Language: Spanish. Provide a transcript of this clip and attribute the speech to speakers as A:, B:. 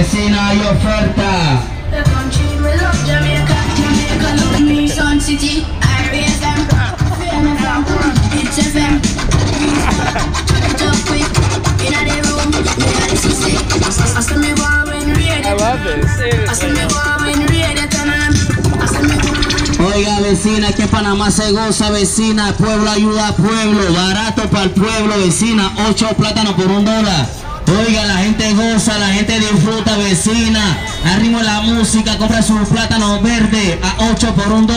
A: vecina, hay oferta.
B: I love this.
A: Oiga, vecina, que Panamá se goza, vecina. Pueblo ayuda a pueblo. Barato para el pueblo, vecina. 8 plátanos por $1. Oiga, la gente goza, la gente disfruta, vecina. Al ritmo de la música, compra sus plátanos verdes a 8 por $1.